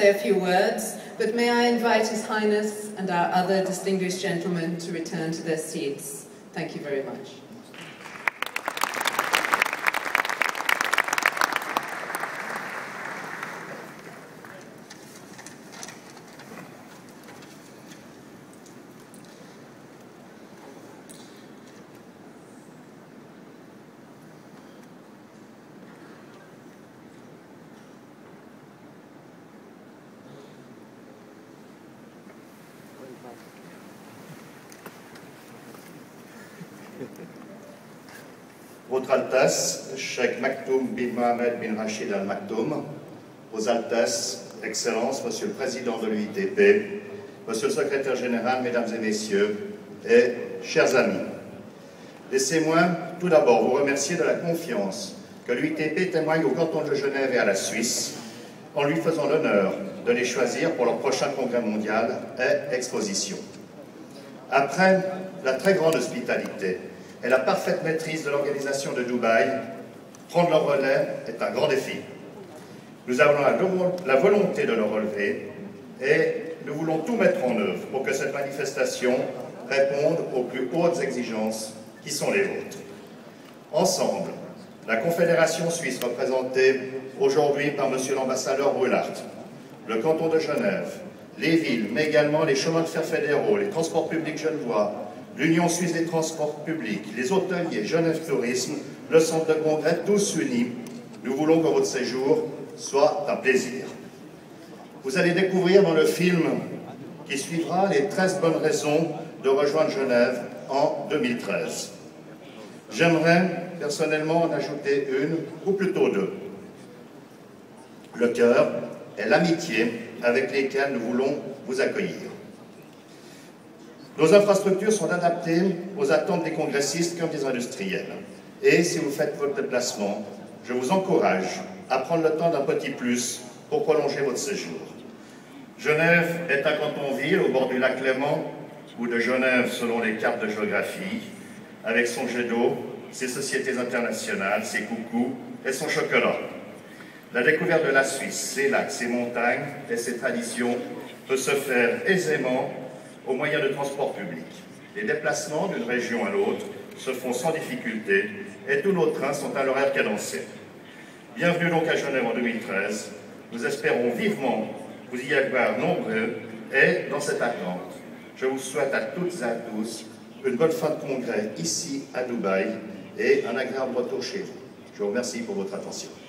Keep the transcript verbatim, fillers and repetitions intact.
say a few words, but may I invite His Highness and our other distinguished gentlemen to return to their seats. Thank you very much. Votre Altesse, Cheikh Maktoum bin Mohamed bin Rachid Al Maktoum, Vos Altesses, Excellences, Monsieur le Président de l'U I T P, Monsieur le Secrétaire Général, Mesdames et Messieurs, et chers amis, laissez-moi tout d'abord vous remercier de la confiance que l'U I T P témoigne au canton de Genève et à la Suisse, en lui faisant l'honneur de les choisir pour leur prochain congrès mondial et exposition. Après la très grande hospitalité et la parfaite maîtrise de l'organisation de Dubaï, prendre leur relais est un grand défi. Nous avons la volonté de le relever et nous voulons tout mettre en œuvre pour que cette manifestation réponde aux plus hautes exigences qui sont les vôtres. Ensemble, la Confédération suisse représentée aujourd'hui par Monsieur l'ambassadeur Brulart, le canton de Genève, les villes, mais également les chemins de fer fédéraux, les transports publics genevois, l'Union suisse des transports publics, les hôteliers, Genève Tourisme, le centre de congrès, tous unis, nous voulons que votre séjour soit un plaisir. Vous allez découvrir dans le film qui suivra les treize bonnes raisons de rejoindre Genève en deux mille treize. J'aimerais personnellement en ajouter une, ou plutôt deux. Le cœur et l'amitié avec lesquels nous voulons vous accueillir. Nos infrastructures sont adaptées aux attentes des congressistes comme des industriels. Et si vous faites votre déplacement, je vous encourage à prendre le temps d'un petit plus pour prolonger votre séjour. Genève est un canton-ville au bord du lac Léman, ou de Genève selon les cartes de géographie, avec son jet d'eau, ses sociétés internationales, ses coucous et son chocolat. La découverte de la Suisse, ses lacs, ses montagnes et ses traditions peut se faire aisément aux moyens de transport public. Les déplacements d'une région à l'autre se font sans difficulté et tous nos trains sont à l'horaire cadencé. Bienvenue donc à Genève en deux mille treize. Nous espérons vivement vous y avoir nombreux et dans cette attente, je vous souhaite à toutes et à tous une bonne fin de congrès ici à Dubaï et un agréable retour chez vous. Je vous remercie pour votre attention.